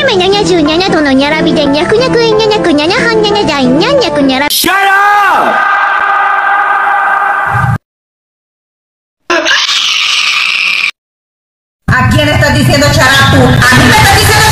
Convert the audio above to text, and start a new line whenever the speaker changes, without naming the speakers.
me ñaña su ñaña to no ñara bi de ñaku ñaku ñaña ku ñaña han ñaña ja ñaña ku ñara.
Shut up!
¿A quién estás diciendo charapu? ¿A mí me estás diciendo